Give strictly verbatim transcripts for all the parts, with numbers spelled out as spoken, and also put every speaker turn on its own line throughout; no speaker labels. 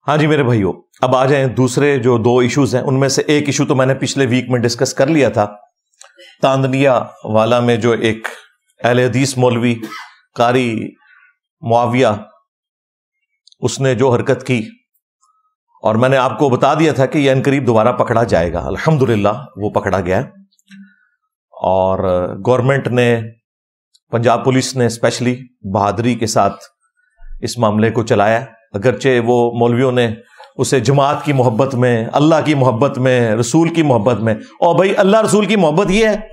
ہاں جی میرے بھائیو، اب آ جائیں دوسرے جو دو ایشوز ہیں ان میں سے ایک ایشو تو میں نے پچھلے ویک میں ڈسکس کر لیا تھا، تاندنیا والا میں جو ایک اہل حدیث مولوی قاری معاویہ اس نے جو حرکت کی، اور میں نے آپ کو بتا دیا تھا کہ یہ عنقریب دوبارہ پکڑا جائے گا، الحمدللہ وہ پکڑا گیا، اور گورنمنٹ نے، پنجاب پولیس نے اسپیشلی بہادری کے ساتھ اس معاملے کو چلایا، اگرچہ وہ مولویوں نے اسے جماعت کی محبت میں، اللہ کی محبت میں، رسول کی محبت میں، اور بھائی اللہ رسول کی محبت یہ ہے،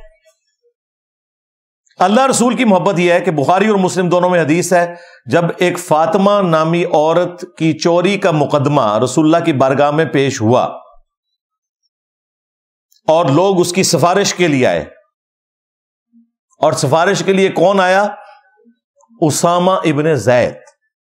اللہ رسول کی محبت یہ ہے کہ بخاری اور مسلم دونوں میں حدیث ہے، جب ایک فاطمہ نامی عورت کی چوری کا مقدمہ رسول اللہ کی بارگاہ میں پیش ہوا اور لوگ اس کی سفارش کے لیے آئے، اور سفارش کے لیے کون آیا؟ اسامہ ابن زید۔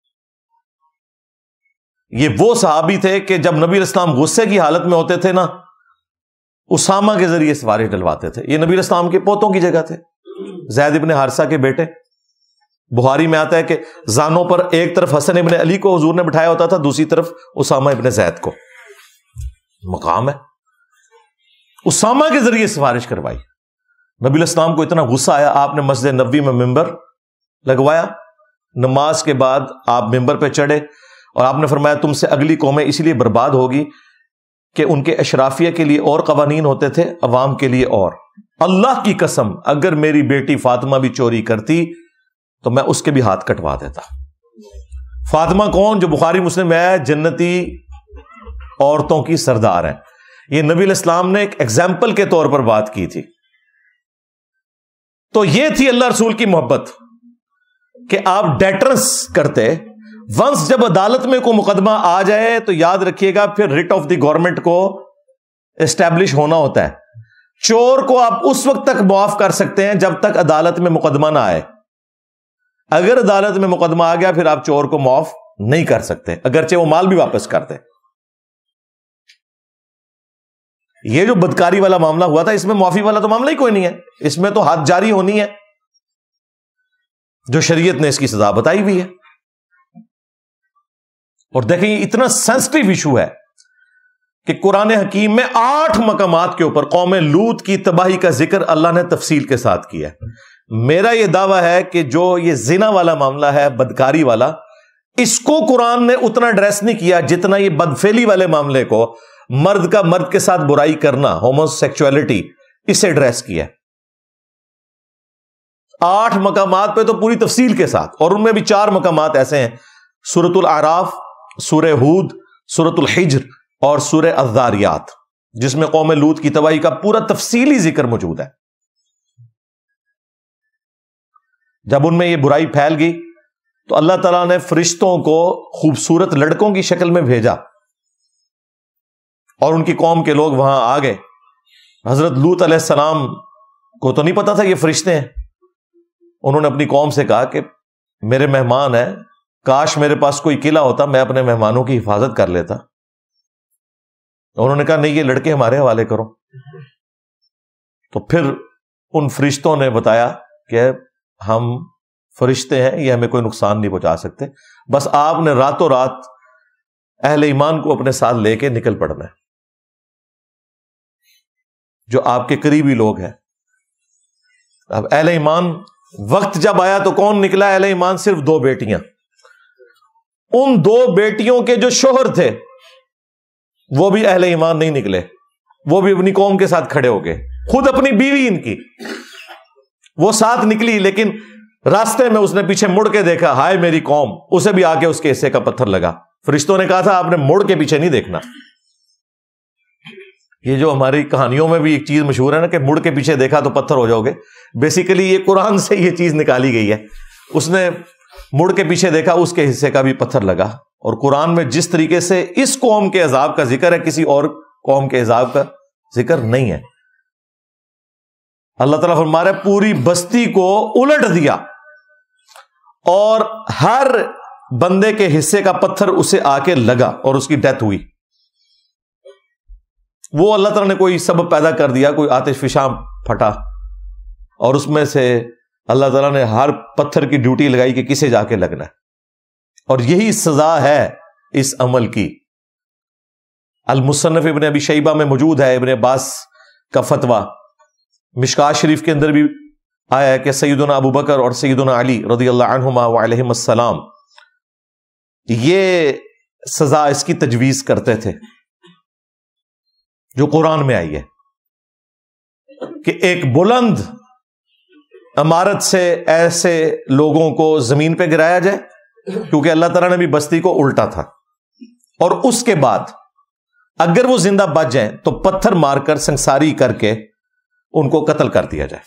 یہ وہ صحابی تھے کہ جب نبی علیہ السلام غصے کی حالت میں ہوتے تھے نا، اسامہ کے ذریعے سفارش ڈلواتے تھے۔ یہ نبی علیہ السلام کے پوتوں کی جگہ تھے، زید ابن حارثہ کے بیٹے۔ بخاری میں آتا ہے کہ زانوں پر ایک طرف حسن ابن علی کو حضور نے بٹھایا ہوتا تھا، دوسری طرف اسامہ ابن زید کو۔ مقام ہے، اسامہ کے ذریعے سفارش کروائی۔ نبی علیہ السلام کو اتنا غصہ آیا، آپ نے مسجد نبوی میں ممبر لگوایا، نماز کے بعد آپ ممبر پہ چڑھے اور آپ نے فرمایا تم سے اگلی قومیں اس لیے برباد ہوگی کہ ان کے اشرافیہ کے لیے اور قوانین ہوتے تھے، عوام کے لیے اور۔ اللہ کی قسم اگر میری بیٹی فاطمہ بھی چوری کرتی تو میں اس کے بھی ہاتھ کٹوا دیتا۔ فاطمہ کون؟ جو بخاری مسلم میں ہے، جنتی عورتوں کی سردار ہیں۔ یہ نبی علیہ السلام نے ایک ایگزامپل کے طور پر بات کی تھی۔ تو یہ تھی اللہ رسول کی محبت کہ آپ ڈیٹرنس کرتے، ونس جب عدالت میں کوئی مقدمہ آ جائے تو یاد رکھیے گا پھر ریٹ آف دی گورنمنٹ کو اسٹیبلش ہونا ہوتا ہے۔ چور کو آپ اس وقت تک معاف کر سکتے ہیں جب تک عدالت میں مقدمہ نہ آئے، اگر عدالت میں مقدمہ آ گیا پھر آپ چور کو معاف نہیں کر سکتے، اگرچہ وہ مال بھی واپس کر دے۔ یہ جو بدکاری والا معاملہ ہوا تھا، اس میں معافی والا تو معاملہ ہی کوئی نہیں ہے، اس میں تو حد جاری ہونی ہے، جو شریعت نے اس کی سزا بتائی ہوئی ہے۔ اور دیکھیں یہ اتنا سینسٹیو ایشو ہے کہ قرآن حکیم میں آٹھ مقامات کے اوپر قوم لوط کی تباہی کا ذکر اللہ نے تفصیل کے ساتھ کیا ہے۔ میرا یہ دعویٰ ہے کہ جو یہ زنا والا معاملہ ہے، بدکاری والا، اس کو قرآن نے اتنا ایڈریس نہیں کیا جتنا یہ بدفعلی والے معاملے کو، مرد کا مرد کے ساتھ برائی کرنا، ہومو سیکچولیٹی، اسے ایڈریس کیا۔ آٹھ مقامات پہ تو پوری تفصیل کے ساتھ، اور ان میں بھی چار مقامات ایسے ہیں، سورۃ الاعراف، سورہ ہود، سورۃ الحجر اور سورہ الذاریات، جس میں قوم لوط کی تباہی کا پورا تفصیلی ذکر موجود ہے۔ جب ان میں یہ برائی پھیل گئی تو اللہ تعالیٰ نے فرشتوں کو خوبصورت لڑکوں کی شکل میں بھیجا، اور ان کی قوم کے لوگ وہاں آ گئے۔ حضرت لوط علیہ السلام کو تو نہیں پتا تھا یہ فرشتے ہیں، انہوں نے اپنی قوم سے کہا کہ میرے مہمان ہیں، کاش میرے پاس کوئی قلعہ ہوتا، میں اپنے مہمانوں کی حفاظت کر لیتا۔ انہوں نے کہا نہیں، یہ لڑکے ہمارے حوالے کرو۔ تو پھر ان فرشتوں نے بتایا کہ ہم فرشتے ہیں، یہ ہمیں کوئی نقصان نہیں پہنچا سکتے، بس آپ نے راتوں رات اہل ایمان کو اپنے ساتھ لے کے نکل پڑنا ہے، جو آپ کے قریبی لوگ ہیں۔ اب اہل ایمان وقت جب آیا تو کون نکلا اہل ایمان؟ صرف دو بیٹیاں۔ ان دو بیٹیوں کے جو شوہر تھے وہ بھی اہل ایمان نہیں نکلے، وہ بھی اپنی قوم کے ساتھ کھڑے ہو گئے، خود اپنی بیوی ان کی وہ ساتھ نکلی، لیکن راستے میں اس نے پیچھے مڑ کے دیکھا، ہائے میری قوم، اسے بھی آ کے اس کے حصے کا پتھر لگا۔ فرشتوں نے کہا تھا آپ نے مڑ کے پیچھے نہیں دیکھنا۔ یہ جو ہماری کہانیوں میں بھی ایک چیز مشہور ہے نا کہ مڑ کے پیچھے دیکھا تو پتھر ہو جاؤ گے، بیسیکلی یہ قرآن سے یہ چیز نکالی گئی ہے۔ اس نے مڑ کے پیچھے دیکھا، اس کے حصے کا بھی پتھر لگا۔ اور قرآن میں جس طریقے سے اس قوم کے عذاب کا ذکر ہے، کسی اور قوم کے عذاب کا ذکر نہیں ہے۔ اللہ تعالیٰ فرما رہا ہے پوری بستی کو الٹ دیا، اور ہر بندے کے حصے کا پتھر اسے آ کے لگا اور اس کی ڈیتھ ہوئی۔ وہ اللہ تعالیٰ نے کوئی سبب پیدا کر دیا، کوئی آتش فشاں پھٹا، اور اس میں سے اللہ تعالیٰ نے ہر پتھر کی ڈیوٹی لگائی کہ کسے جا کے لگنا ہے۔ اور یہی سزا ہے اس عمل کی المصنف ابن ابی شیبہ میں موجود ہے ابن عباس کا فتویٰ. مشکات شریف کے اندر بھی آیا ہے کہ سیدنا ابو بکر اور سیدنا علی رضی اللہ عنہما وعلیہم السلام یہ سزا اس کی تجویز کرتے تھے جو قرآن میں آئی ہے کہ ایک بلند عمارت سے ایسے لوگوں کو زمین پہ گرایا جائے، کیونکہ اللہ تعالیٰ نے بھی بستی کو الٹا تھا، اور اس کے بعد اگر وہ زندہ بچ جائیں تو پتھر مار کر سنساری کر کے ان کو قتل کر دیا جائے.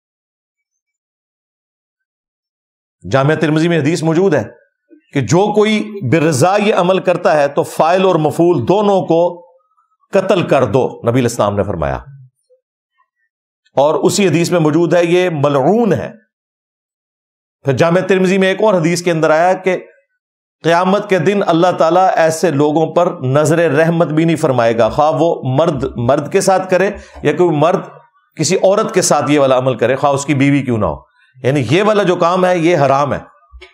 جامعہ ترمذی میں حدیث موجود ہے کہ جو کوئی برضا یہ عمل کرتا ہے تو فاعل اور مفعول دونوں کو قتل کر دو، نبی علیہ السلام نے فرمایا. اور اسی حدیث میں موجود ہے یہ ملعون ہے. پھر جامعہ ترمذی میں ایک اور حدیث کے اندر آیا کہ قیامت کے دن اللہ تعالیٰ ایسے لوگوں پر نظر رحمت بھی نہیں فرمائے گا، خواہ وہ مرد مرد کے ساتھ کرے یا کوئی مرد کسی عورت کے ساتھ یہ والا عمل کرے، خواہ اس کی بیوی کیوں نہ ہو. یعنی یہ والا جو کام ہے یہ حرام ہے.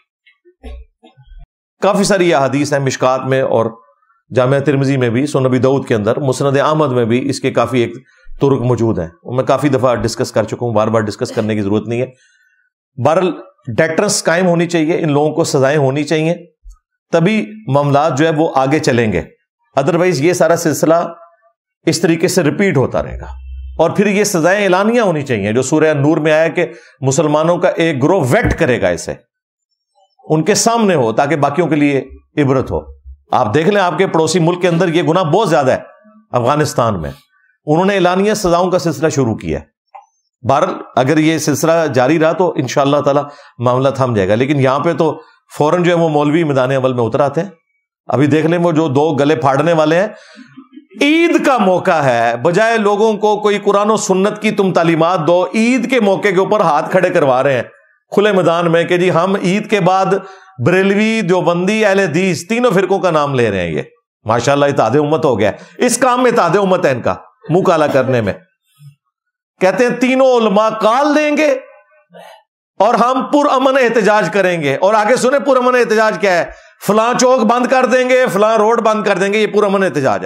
کافی ساری یہ حدیث ہیں مشکات میں اور جامعہ ترمذی میں بھی، سنن ابی داؤد کے اندر، مسند احمد میں بھی اس کے کافی ایک طرق موجود ہیں. میں کافی دفعہ ڈسکس کر چکا ہوں، بار بار ڈسکس کرنے کی ضرورت نہیں ہے. بہرحال ڈیٹرنس قائم ہونی چاہیے، ان لوگوں کو سزائیں ہونی چاہیے، تبھی معاملات جو ہے وہ آگے چلیں گے. ادروائز یہ سارا سلسلہ اس طریقے سے ریپیٹ ہوتا رہے گا. اور پھر یہ سزائیں اعلانیہ ہونی چاہیے جو سورہ نور میں آیا کہ مسلمانوں کا ایک گروہ ویٹ کرے گا اسے، ان کے سامنے ہو تاکہ باقیوں کے لیے عبرت ہو. آپ دیکھ لیں آپ کے پڑوسی ملک کے اندر یہ گناہ بہت زیادہ ہے. افغانستان میں انہوں نے اعلانیہ سزاؤں کا سلسلہ شروع کیا ہے. بہرحال اگر یہ سلسلہ جاری رہا تو انشاءاللہ تعالی معاملہ تھم جائے گا. لیکن یہاں پہ تو فوراً جو ہے وہ مولوی میدان عمل میں اتر آتے ہیں. ابھی دیکھ لیں وہ جو دو گلے پھاڑنے والے ہیں، عید کا موقع ہے، بجائے لوگوں کو کوئی قرآن و سنت کی تم تعلیمات دو، عید کے موقع کے اوپر ہاتھ کھڑے کروا رہے ہیں کھلے میدان میں کہ جی ہم عید کے بعد بریلوی، دیوبندی، اہل حدیث تینوں فرقوں کا نام لے رہے ہیں. یہ ماشاءاللہ اتحاد امت ہو گیا ہے. اس کام میں اتحاد امت ہے ان کا، منہ کالا کرنے میں. کہتے ہیں تینوں علماء کال دیں گے اور ہم پر امن احتجاج کریں گے. اور آگے سنیں پر امن احتجاج کیا ہے، فلاں چوک بند کر دیں گے، فلاں روڈ بند کر دیں گے. یہ پر امن احتجاج ہے،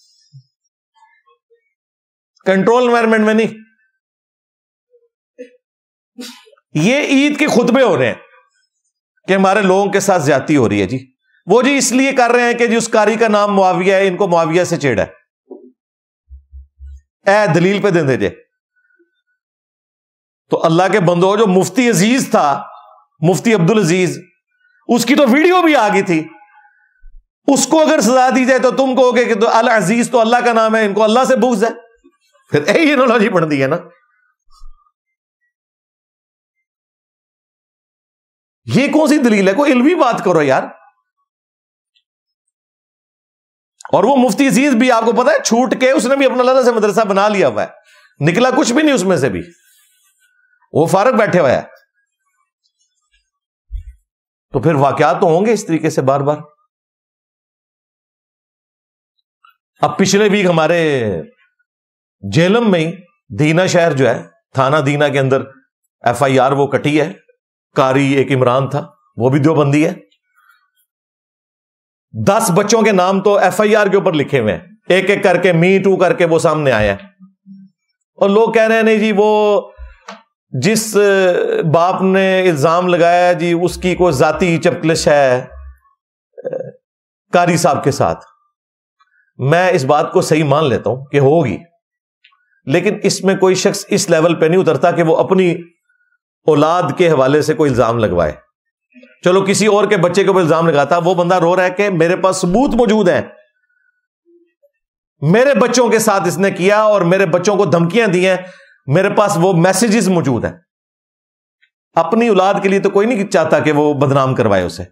کنٹرول انوائرمنٹ میں نہیں. یہ عید کے خطبے ہو رہے ہیں کہ ہمارے لوگوں کے ساتھ زیادتی ہو رہی ہے. جی وہ جی اس لیے کر رہے ہیں کہ جی اس قاری کا نام معاویہ ہے، ان کو معاویہ سے چیڑا ہے. اے دلیل پہ دے دے جے. تو اللہ کے بندو، جو مفتی عزیز تھا، مفتی عبدالعزیز، اس کی تو ویڈیو بھی آ گئی تھی. اس کو اگر سزا دی جائے تو تم کہو گے کہ تو العزیز تو اللہ کا نام ہے، ان کو اللہ سے بغض ہے. پھر یہی انالوجی بن دی ہے نا. یہ کون سی دلیل ہے؟ کوئی علمی بات کرو یار. اور وہ مفتی عزیز بھی آپ کو پتا ہے چھوٹ کے اس نے بھی اپنا اللہ سے مدرسہ بنا لیا ہوا ہے، نکلا کچھ بھی نہیں اس میں سے بھی، وہ فارغ بیٹھے ہوا ہے. تو پھر واقعات تو ہوں گے اس طریقے سے بار بار. اب پچھلے ویک ہمارے جیلم میں ہی دینا شہر جو ہے، تھانہ دینا کے اندر ایف آئی آر وہ کٹی ہے. قاری ایک عمران تھا، وہ بھی دیوبندی ہے. دس بچوں کے نام تو ایف آئی آر کے اوپر لکھے ہوئے ہیں، ایک ایک کر کے می ٹو کر کے وہ سامنے آیا ہے. اور لوگ کہہ رہے ہیں نہیں جی وہ جس باپ نے الزام لگایا جی اس کی کوئی ذاتی چپکلش ہے قاری صاحب کے ساتھ. میں اس بات کو صحیح مان لیتا ہوں کہ ہوگی، لیکن اس میں کوئی شخص اس لیول پہ نہیں اترتا کہ وہ اپنی اولاد کے حوالے سے کوئی الزام لگوائے. چلو کسی اور کے بچے کے اوپر الزام لگاتا، وہ بندہ رو رہا ہے کہ میرے پاس ثبوت موجود ہیں، میرے بچوں کے ساتھ اس نے کیا اور میرے بچوں کو دھمکیاں دی ہیں، میرے پاس وہ میسیجز موجود ہیں. اپنی اولاد کے لیے تو کوئی نہیں چاہتا کہ وہ بدنام کروائے اسے.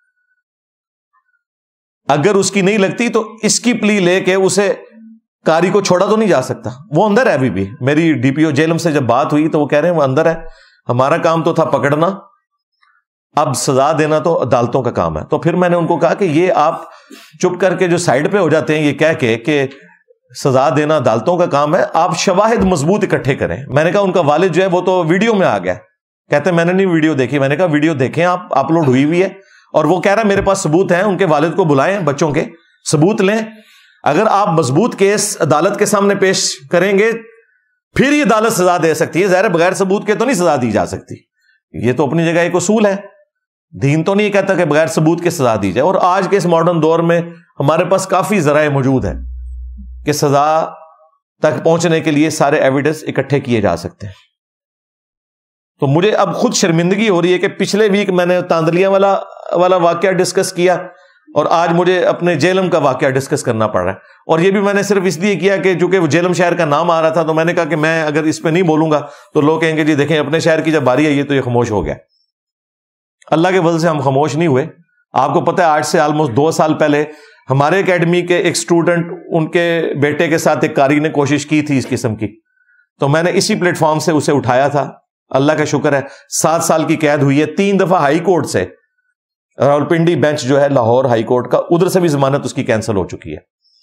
اگر اس کی نہیں لگتی تو اس کی پلی لے کے اسے قاری کو چھوڑا تو نہیں جا سکتا. وہ اندر ہے ابھی بھی. میری ڈی پی او جیلم سے جب بات ہوئی تو وہ کہہ رہے ہیں وہ اندر ہے، ہمارا کام تو تھا پکڑنا، اب سزا دینا تو عدالتوں کا کام ہے. تو پھر میں نے ان کو کہا کہ یہ آپ چپ کر کے جو سائڈ پہ ہو جاتے ہیں یہ کہہ کے کہ سزا دینا عدالتوں کا کام ہے، آپ شواہد مضبوط اکٹھے کریں. میں نے کہا ان کا والد جو ہے وہ تو ویڈیو میں آ گیا، کہتے ہیں میں نے نہیں ویڈیو دیکھی. میں نے کہا ویڈیو دیکھیں آپ، اپلوڈ ہوئی ہوئی ہے. اور وہ کہہ رہا ہے میرے پاس ثبوت ہیں، ان کے والد کو بلائیں، بچوں کے ثبوت لیں. اگر آپ مضبوط کیس عدالت کے سامنے پیش کریں گے پھر یہ عدالت سزا دے سکتی ہے. ظاہر بغیر ثبوت کے تو نہیں سزا دی جا سکتی. یہ تو اپنی جگہ ایک اصول ہے. دین تو نہیں کہتا کہ بغیر ثبوت کے سزا دی جائے. اور آج کے اس ماڈرن دور میں ہمارے پاس کافی ذرائع موجود ہیں کہ سزا تک پہنچنے کے لیے سارے ایویڈنس اکٹھے کیے جا سکتے ہیں. تو مجھے اب خود شرمندگی ہو رہی ہے کہ پچھلے ویک میں نے تاندلیاں والا والا واقعہ ڈسکس کیا اور آج مجھے اپنے جیلم کا واقعہ ڈسکس کرنا پڑ رہا ہے. اور یہ بھی میں نے صرف اس لیے کیا کہ چونکہ وہ جیلم شہر کا نام آ رہا تھا تو میں نے کہا کہ میں اگر اس پہ نہیں بولوں گا تو لوگ کہیں گے جی دیکھیں اپنے شہر کی جب باری آئی ہے تو یہ خاموش ہو گیا. اللہ کے فضل سے ہم خاموش نہیں ہوئے. آپ کو پتہ ہے آج سے آلموسٹ دو سال پہلے ہمارے اکیڈمی کے ایک اسٹوڈنٹ ان کے بیٹے کے ساتھ ایک قاری نے کوشش کی تھی اس قسم کی, تو میں نے اسی پلیٹ فارم سے اسے اٹھایا تھا. اللہ کا شکر ہے سات سال کی قید ہوئی ہے. تین دفعہ ہائی کورٹ سے, راولپنڈی بینچ جو ہے لاہور ہائی کورٹ کا, ادھر سے بھی ضمانت اس کی کینسل ہو چکی ہے.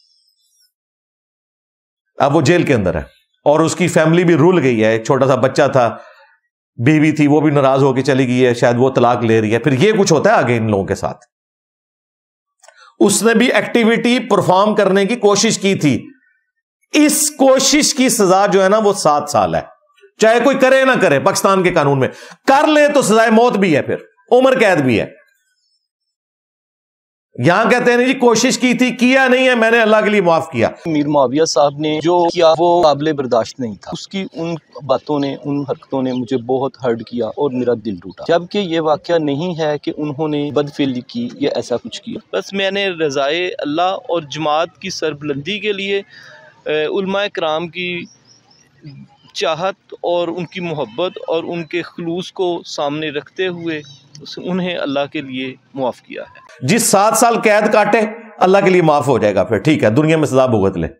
اب وہ جیل کے اندر ہے اور اس کی فیملی بھی رول گئی ہے. ایک چھوٹا سا بچہ تھا, بیوی تھی, وہ بھی ناراض ہو کے چلی گئی ہے, شاید وہ طلاق لے رہی ہے. پھر یہ کچھ ہوتا ہے آگے ان لوگوں کے ساتھ. اس نے بھی ایکٹیویٹی پرفارم کرنے کی کوشش کی تھی. اس کوشش کی سزا جو ہے نا وہ سات سال ہے, چاہے کوئی کرے نہ کرے. پاکستان کے قانون میں کر لے تو سزائے موت بھی ہے, پھر عمر قید بھی ہے. یہاں کہتے ہیں نہیں جی کوشش کی تھی, کیا نہیں ہے, میں نے اللہ کے لیے معاف کیا.
میر معاویہ صاحب نے جو کیا وہ قابل برداشت نہیں تھا. اس کی ان باتوں نے, ان حرکتوں نے مجھے بہت ہرٹ کیا اور میرا دل ٹوٹا. جبکہ یہ واقعہ نہیں ہے کہ انہوں نے بدفعلی کی یا ایسا کچھ کیا. بس میں نے رضائے اللہ اور جماعت کی سربلندی کے لیے علماء کرام کی چاہت اور ان کی محبت اور ان کے خلوص کو سامنے رکھتے ہوئے انہیں اللہ کے لیے معاف کیا ہے.
جس سات سال قید کاٹے اللہ کے لیے معاف ہو جائے گا, پھر ٹھیک ہے دنیا میں سزا بھگت لے.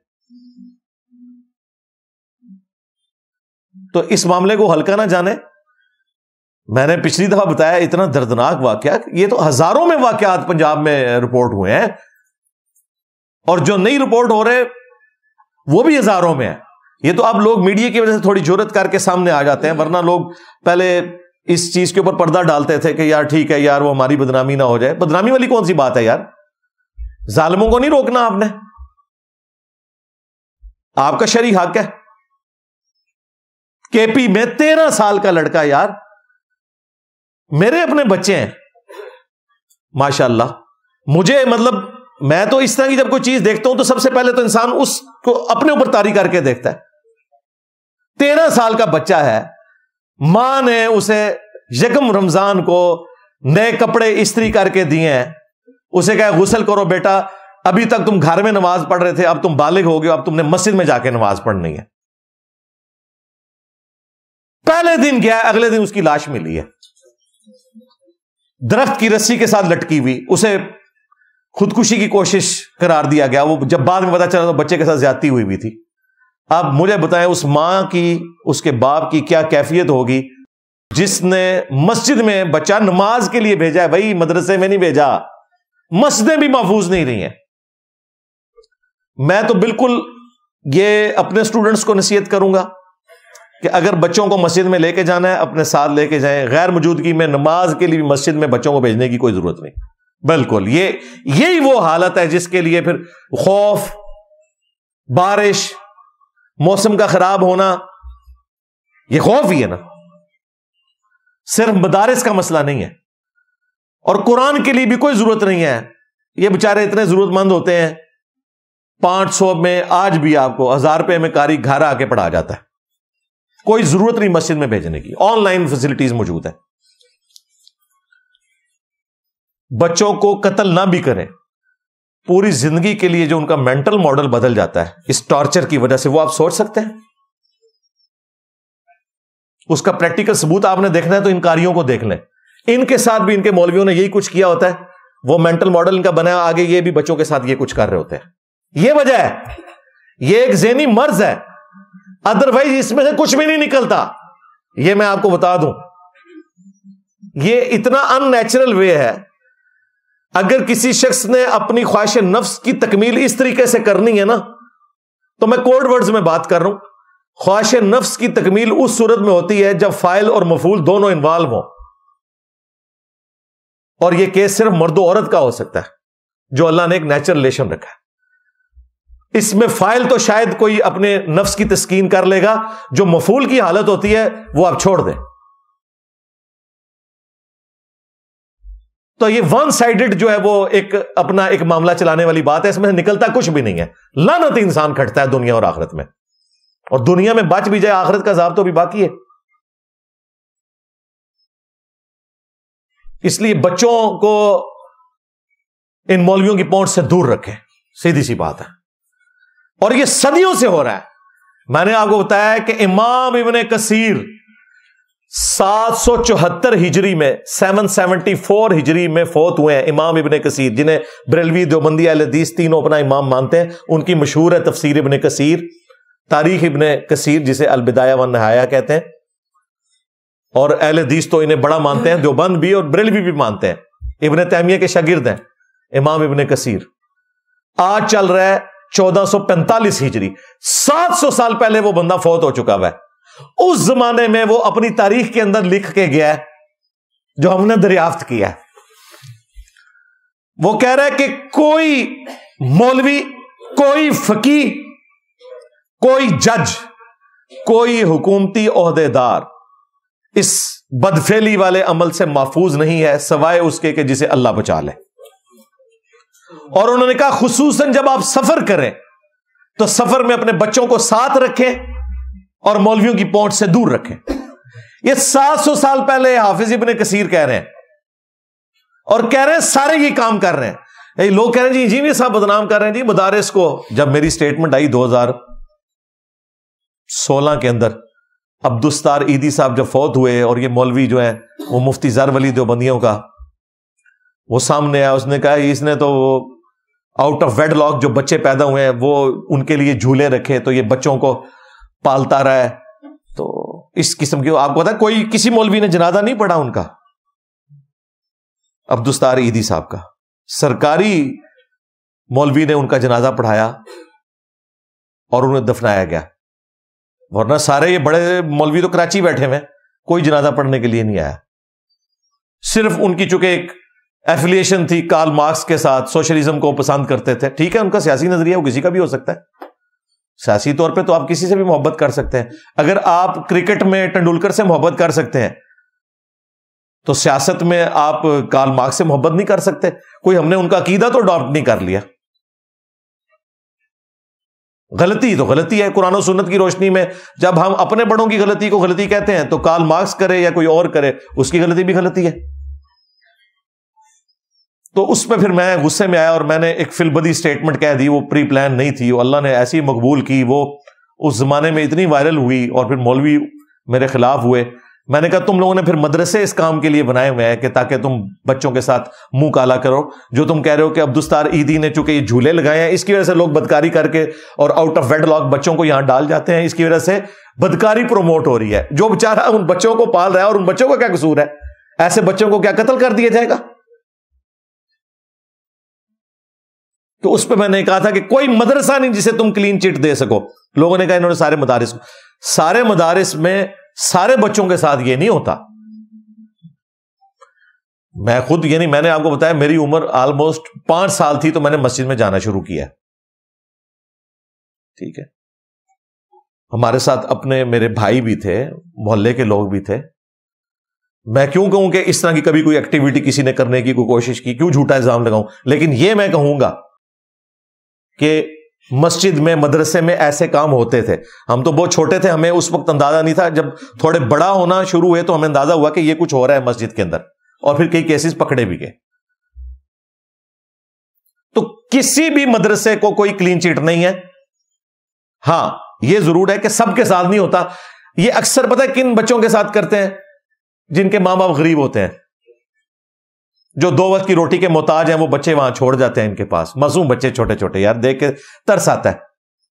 تو اس معاملے کو ہلکا نہ جانے. میں نے پچھلی دفعہ بتایا اتنا دردناک واقعہ, یہ تو ہزاروں میں واقعات پنجاب میں رپورٹ ہوئے ہیں اور جو نہیں رپورٹ ہو رہے وہ بھی ہزاروں میں ہیں. یہ تو اب لوگ میڈیا کی وجہ سے تھوڑی جرت کر کے سامنے آ جاتے ہیں, ورنہ لوگ پہلے اس چیز کے اوپر پردہ ڈالتے تھے کہ یار ٹھیک ہے یار وہ ہماری بدنامی نہ ہو جائے. بدنامی والی کون سی بات ہے یار؟ ظالموں کو نہیں روکنا آپ نے, آپ کا شرعی حق ہے. کے پی میں تیرہ سال کا لڑکا, یار میرے اپنے بچے ہیں ماشاءاللہ. مجھے مطلب میں تو اس طرح کی جب کوئی چیز دیکھتا ہوں تو سب سے پہلے تو انسان اس کو اپنے اوپر طاری کر کے دیکھتا ہے. تیرہ سال کا بچہ ہے, ماں نے اسے یکم رمضان کو نئے کپڑے استری کر کے دیے ہیں, اسے کہا غسل کرو بیٹا, ابھی تک تم گھر میں نماز پڑھ رہے تھے, اب تم بالغ ہو گئے, اب تم نے مسجد میں جا کے نماز پڑھنی ہے. پہلے دن گیا, اگلے دن اس کی لاش ملی ہے درخت کی رسی کے ساتھ لٹکی ہوئی. اسے خودکشی کی کوشش قرار دیا گیا. وہ جب بعد میں پتا چلا تو بچے کے ساتھ زیادتی ہوئی بھی تھی. اب مجھے بتائیں اس ماں کی, اس کے باپ کی کیا کیفیت ہوگی جس نے مسجد میں بچہ نماز کے لیے بھیجا ہے. بھائی مدرسے میں نہیں بھیجا, مسجدیں بھی محفوظ نہیں رہی ہیں. میں تو بالکل یہ اپنے اسٹوڈنٹس کو نصیحت کروں گا کہ اگر بچوں کو مسجد میں لے کے جانا ہے اپنے ساتھ لے کے جائیں. غیر موجودگی میں نماز کے لیے بھی مسجد میں بچوں کو بھیجنے کی کوئی ضرورت نہیں. بالکل یہ یہی وہ حالت ہے جس کے لیے پھر خوف, بارش, موسم کا خراب ہونا, یہ خوف ہی ہے نا. صرف مدارس کا مسئلہ نہیں ہے, اور قرآن کے لیے بھی کوئی ضرورت نہیں ہے. یہ بیچارے اتنے ضرورت مند ہوتے ہیں, پانچ سو میں آج بھی آپ کو ہزار روپے میں قاری گھر آ کے پڑھا جاتا ہے. کوئی ضرورت نہیں مسجد میں بھیجنے کی, آن لائن فیسلٹیز موجود ہیں. بچوں کو قتل نہ بھی کریں, پوری زندگی کے لیے جو ان کا مینٹل ماڈل بدل جاتا ہے اس ٹارچر کی وجہ سے, وہ آپ سوچ سکتے ہیں؟ اس کا پریکٹیکل ثبوت آپ نے دیکھنا ہے تو ان کاریوں کو دیکھ لیں. ان کے ساتھ بھی ان کے مولویوں نے یہی کچھ کیا ہوتا ہے. وہ مینٹل ماڈل ان کا بنا, آگے یہ بھی بچوں کے ساتھ یہ کچھ کر رہے ہوتے ہیں. یہ وجہ ہے, یہ ایک ذہنی مرض ہے, ادروائز اس میں سے کچھ بھی نہیں نکلتا. یہ میں آپ کو بتا دوں, یہ اتنا ان نیچرل وے ہے. اگر کسی شخص نے اپنی خواہش نفس کی تکمیل اس طریقے سے کرنی ہے نا, تو میں کوڈ ورڈز میں بات کر رہا ہوں, خواہش نفس کی تکمیل اس صورت میں ہوتی ہے جب فاعل اور مفعول دونوں انوالو ہوں. اور یہ کیس صرف مرد و عورت کا ہو سکتا ہے جو اللہ نے ایک نیچرل ریلیشن رکھا ہے. اس میں فائل تو شاید کوئی اپنے نفس کی تسکین کر لے گا، جو مفعول کی حالت ہوتی ہے وہ آپ چھوڑ دیں. تو یہ ون سائیڈڈ جو ہے وہ ایک اپنا ایک معاملہ چلانے والی بات ہے، اس میں سے نکلتا کچھ بھی نہیں ہے. لعنت انسان کھٹتا ہے دنیا اور آخرت میں، اور دنیا میں بچ بھی جائے آخرت کا عذاب تو بھی باقی ہے. اس لیے بچوں کو ان مولویوں کی پہنچ سے دور رکھیں، سیدھی سی بات ہے. اور یہ صدیوں سے ہو رہا ہے. میں نے آپ کو بتایا کہ امام ابن کثیر سات سو چوہتر ہجری میں سیون سیونٹی فور ہجری میں فوت ہوئے ہیں. امام ابن کثیر، جنہیں بریلوی، دیوبندی، اہل حدیث تینوں اپنا امام مانتے ہیں، ان کی مشہور ہے تفسیر ابن کثیر، تاریخ ابن کثیر جسے البدایہ والنہایہ کہتے ہیں. اور اہل حدیث تو انہیں بڑا مانتے ہیں، دیوبند بھی اور بریلوی بھی مانتے ہیں. ابن تیمیہ کے شاگرد ہیں امام ابن کثیر. آج چل رہا ہے چودہ سو پینتالیس ہجری، سات سو سال پہلے وہ بندہ فوت ہو چکا ہوا ہے. اس زمانے میں وہ اپنی تاریخ کے اندر لکھ کے گیا ہے جو ہم نے دریافت کیا ہے. وہ کہہ رہا ہے کہ کوئی مولوی، کوئی فقیہ، کوئی جج، کوئی حکومتی عہدے دار اس بدفعلی والے عمل سے محفوظ نہیں ہے سوائے اس کے کہ جسے اللہ بچا لے. اور انہوں نے کہا خصوصاً جب آپ سفر کریں تو سفر میں اپنے بچوں کو ساتھ رکھیں اور مولویوں کی پہنچ سے دور رکھیں. یہ سات سو سال پہلے حافظ ابن کثیر کہہ رہے ہیں، اور کہہ رہے ہیں سارے یہ کام کر رہے ہیں. لوگ کہہ رہے ہیں جی انجینئر صاحب بدنام کر رہے ہیں جی مدارس کو. جب میری سٹیٹمنٹ آئی دو ہزار سولہ کے اندر، عبدالستار عیدی صاحب جب فوت ہوئے اور یہ مولوی جو ہیں وہ مفتی زر ولی دیوبندیوں کا، وہ سامنے آیا، اس نے کہا اس نے تو آؤٹ آف ویڈ لاک جو بچے پیدا ہوئے ہیں وہ ان کے لیے جھولے رکھے تو یہ بچوں کو پالتا رہا ہے. تو اس قسم کی آپ کو پتا کوئی کسی مولوی نے جنازہ نہیں پڑھا ان کا، عبدالستار عیدی صاحب کا. سرکاری مولوی نے ان کا جنازہ پڑھایا اور انہیں دفنایا گیا. ورنہ سارے یہ بڑے مولوی تو کراچی بیٹھے ہوئے، کوئی جنازہ پڑھنے کے لیے نہیں آیا. صرف ان کی چونکہ ایک ایفیلیشن تھی کارل مارکس کے ساتھ، سوشلزم کو پسند کرتے تھے. ٹھیک ہے، ان کا سیاسی نظریہ وہ کسی کا بھی ہو سکتا ہے، سیاسی طور پہ تو آپ کسی سے بھی محبت کر سکتے ہیں. اگر آپ کرکٹ میں ٹنڈولکر سے محبت کر سکتے ہیں تو سیاست میں آپ کارل مارکس سے محبت نہیں کر سکتے. کوئی ہم نے ان کا عقیدہ تو اڈاپٹ نہیں کر لیا. غلطی تو غلطی ہے. قرآن و سنت کی روشنی میں جب ہم اپنے بڑوں کی غلطی کو غلطی کہتے ہیں تو کارل مارکس کرے یا کوئی اور کرے اس کی غلطی بھی غلطی ہے. تو اس پہ پھر میں غصے میں آیا اور میں نے ایک فی البدی سٹیٹمنٹ کہہ دی. وہ پری پلان نہیں تھی، وہ اللہ نے ایسی مقبول کی، وہ اس زمانے میں اتنی وائرل ہوئی اور پھر مولوی میرے خلاف ہوئے. میں نے کہا تم لوگوں نے پھر مدرسے اس کام کے لیے بنائے ہوئے ہیں کہ تاکہ تم بچوں کے ساتھ منہ کالا کرو. جو تم کہہ رہے ہو کہ عبدالستار عیدی نے چونکہ یہ جھولے لگائے ہیں اس کی وجہ سے لوگ بدکاری کر کے اور آؤٹ آف ویڈ لاک بچوں کو یہاں ڈال جاتے ہیں، اس کی وجہ سے بدکاری پروموٹ ہو رہی ہے. جو بیچارہ ان بچوں کو پال رہا ہے اور ان بچوں کا کیا قصور ہے؟ ایسے بچوں کو کیا قتل کر دیا جائے گا؟ تو اس پہ میں نے کہا تھا کہ کوئی مدرسہ نہیں جسے تم کلین چٹ دے سکو. لوگوں نے کہا انہوں نے سارے مدارس کو، سارے مدارس میں سارے بچوں کے ساتھ یہ نہیں ہوتا. میں خود یعنی میں نے آپ کو بتایا میری عمر آلموسٹ پانچ سال تھی تو میں نے مسجد میں جانا شروع کیا. ٹھیک ہے، ہمارے ساتھ اپنے میرے بھائی بھی تھے، محلے کے لوگ بھی تھے. میں کیوں کہوں کہ اس طرح کی کبھی کوئی ایکٹیویٹی کسی نے کرنے کی کوئی کوشش کی، کیوں جھوٹا الزام لگاؤں. لیکن یہ میں کہوں گا کہ مسجد میں مدرسے میں ایسے کام ہوتے تھے. ہم تو بہت چھوٹے تھے، ہمیں اس وقت اندازہ نہیں تھا. جب تھوڑے بڑا ہونا شروع ہوئے تو ہمیں اندازہ ہوا کہ یہ کچھ ہو رہا ہے مسجد کے اندر، اور پھر کئی کیسز پکڑے بھی گئے. تو کسی بھی مدرسے کو کوئی کلین چٹ نہیں ہے. ہاں یہ ضرور ہے کہ سب کے ساتھ نہیں ہوتا. یہ اکثر پتہ ہے کن بچوں کے ساتھ کرتے ہیں؟ جن کے ماں باپ غریب ہوتے ہیں، جو دو وقت کی روٹی کے محتاج ہیں، وہ بچے وہاں چھوڑ جاتے ہیں ان کے پاس. معصوم بچے چھوٹے چھوٹے، یار دیکھ کے ترس آتا ہے.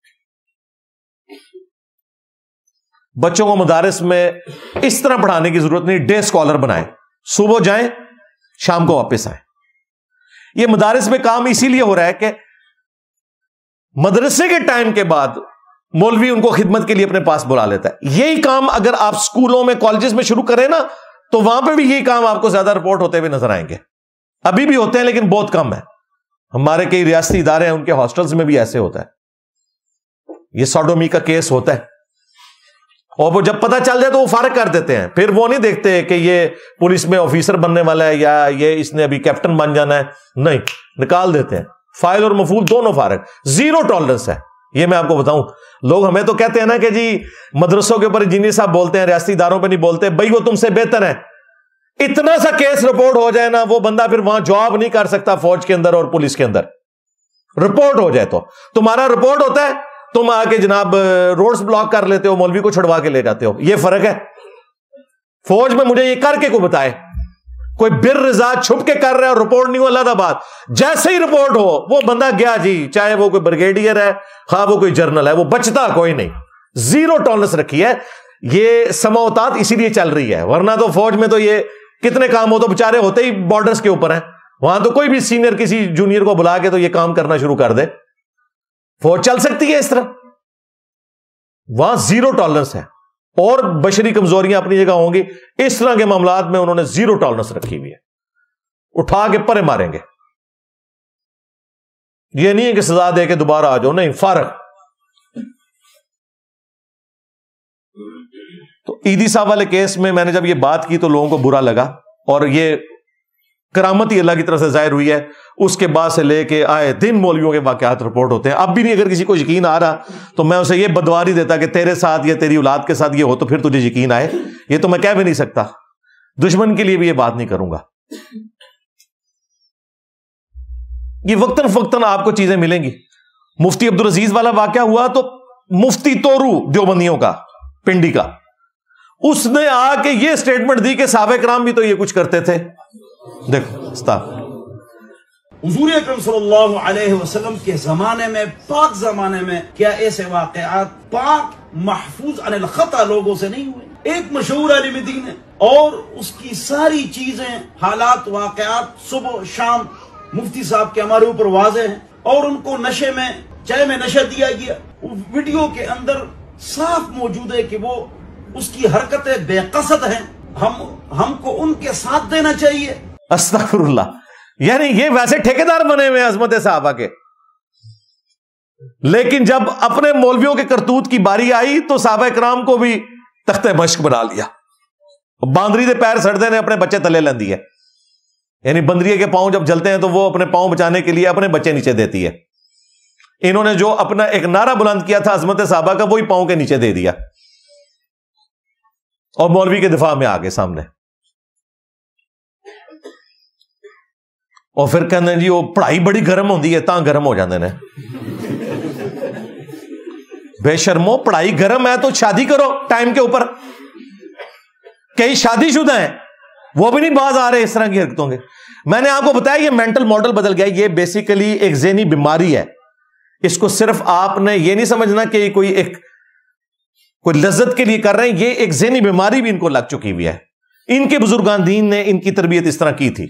بچوں کو مدارس میں اس طرح پڑھانے کی ضرورت نہیں. ڈے اسکالر بنائیں، صبح جائیں شام کو واپس آئیں. یہ مدارس میں کام اسی لیے ہو رہا ہے کہ مدرسے کے ٹائم کے بعد مولوی ان کو خدمت کے لیے اپنے پاس بلا لیتا ہے. یہی کام اگر آپ اسکولوں میں کالجز میں شروع کریں نا تو وہاں پہ بھی یہی کام آپ کو زیادہ رپورٹ ہوتے ہوئے نظر آئیں گے. ابھی بھی ہوتے ہیں لیکن بہت کم ہے. ہمارے کئی ریاستی ادارے ہیں ان کے ہاسٹلز میں بھی ایسے ہوتا ہے. یہ سوڈومی کا کیس ہوتا ہے، اور وہ جب پتہ چل جائے تو وہ فارغ کر دیتے ہیں. پھر وہ نہیں دیکھتے کہ یہ پولیس میں آفیسر بننے والا ہے یا یہ اس نے ابھی کیپٹن بن جانا ہے، نہیں، نکال دیتے ہیں. فائل اور مفعول دونوں فارغ. زیرو ٹالرنس ہے. یہ میں آپ کو بتاؤں، لوگ ہمیں تو کہتے ہیں نا کہ جی مدرسوں کے اوپر انجینئر صاحب بولتے ہیں، ریاستی اداروں پہ نہیں بولتے. بھائی وہ تم سے بہتر ہے. اتنا سا کیس رپورٹ ہو جائے نا، وہ بندہ پھر وہاں جاب نہیں کر سکتا فوج کے اندر اور پولیس کے اندر. رپورٹ ہو جائے تو تمہارا رپورٹ ہوتا ہے، تم آ کے جناب روڈز بلاک کر لیتے ہو، مولوی کو چھڑوا کے لے جاتے ہو. یہ فرق ہے. فوج میں مجھے یہ کر کے کوئی بتائے، کوئی بر رضا چھپ کے کر رہا ہے اور رپورٹ نہیں ہو، اللہ بات. جیسے ہی رپورٹ ہو وہ بندہ گیا جی، چاہے وہ کوئی بریگیڈیئر ہے، خواہ وہ کوئی جرنل ہے، وہ بچتا کوئی نہیں. زیرو ٹالرنس رکھی ہے. یہ سماوتات اسی لیے چل رہی ہے، ورنہ تو فوج میں تو یہ کتنے کام ہو تو بےچارے ہوتے ہی بارڈرز کے اوپر ہیں. وہاں تو کوئی بھی سینئر کسی جونیئر کو بلا کے تو یہ کام کرنا شروع کر دے. فوج چل سکتی ہے اس طرح. وہاں زیرو ٹالرنس ہے، اور بشری کمزوریاں اپنی جگہ ہوں گی. اس طرح کے معاملات میں انہوں نے زیرو ٹالرنس رکھی ہوئی ہے. اٹھا کے پرے ماریں گے. یہ نہیں ہے کہ سزا دے کے دوبارہ آ جاؤ، نہیں، فارغ. تو عیدی صاحب والے کیس میں میں نے جب یہ بات کی تو لوگوں کو برا لگا، اور یہ کرامت ہی اللہ کی طرف سے ظاہر ہوئی ہے. اس کے بعد سے لے کے آئے دن مولویوں کے واقعات رپورٹ ہوتے ہیں. اب بھی نہیں، اگر کسی کو یقین آ رہا تو میں اسے یہ بدوا نہیں دیتا کہ تیرے ساتھ یا تیری اولاد کے ساتھ یہ ہو تو پھر تجھے یقین آئے. یہ تو میں کہہ بھی نہیں سکتا. دشمن کے لیے بھی یہ بات نہیں کروں گا. یہ وقتاً فوقتاً آپ کو چیزیں ملیں گی. مفتی عبدالعزیز والا واقعہ ہوا تو مفتی تورو دیوبندیوں کا، پنڈی کا، اس نے آ کے یہ سٹیٹمنٹ دی کہ صحابہ کرام بھی تو یہ کچھ کرتے تھے. دیکھو استاد،
حضور اکرم صلی اللہ علیہ وسلم کے زمانے میں، پاک زمانے میں، کیا ایسے واقعات پاک محفوظ عن الخطا لوگوں سے نہیں ہوئے؟ ایک مشہور عالم دین ہے اور اس کی ساری چیزیں، حالات، واقعات صبح شام مفتی صاحب کے ہمارے اوپر واضح ہیں، اور ان کو نشے میں، چائے میں نشہ دیا گیا. ویڈیو کے اندر صاف موجود ہے کہ وہ اس کی حرکتیں بے قصد ہیں. ہم ہم کو ان کے ساتھ دینا چاہیے.
استغفر اللہ. یعنی یہ ویسے ٹھیکیدار بنے ہوئے عظمت صحابہ کے، لیکن جب اپنے مولویوں کے کرتوت کی باری آئی تو صحابہ کرام کو بھی تخت مشق بنا لیا. باندری دے پیر سڑتے نے اپنے بچے تلے لیندی ہے. یعنی بندریے کے پاؤں جب جلتے ہیں تو وہ اپنے پاؤں بچانے کے لیے اپنے بچے نیچے دیتی ہے. انہوں نے جو اپنا ایک نعرہ بلند کیا تھا عظمت صحابہ کا، وہی پاؤں کے نیچے دے دیا، اور مولوی کے دفاع میں آگے سامنے. اور پھر کہنے جی وہ پڑھائی بڑی گرم ہوتی ہے تاں گرم ہو جاندے نے. بے شرمو، پڑھائی گرم ہے تو شادی کرو ٹائم کے اوپر. کئی شادی شدہ ہیں وہ بھی نہیں باز آ رہے اس طرح کی حرکتوں کے. میں نے آپ کو بتایا یہ مینٹل ماڈل بدل گیا. یہ بیسیکلی ایک ذہنی بیماری ہے. اس کو صرف آپ نے یہ نہیں سمجھنا کہ کوئی ایک کوئی لذت کے لیے کر رہے ہیں. یہ ایک ذہنی بیماری بھی ان کو لگ چکی ہوئی ہے. ان کے بزرگان دین نے ان کی تربیت اس طرح کی تھی.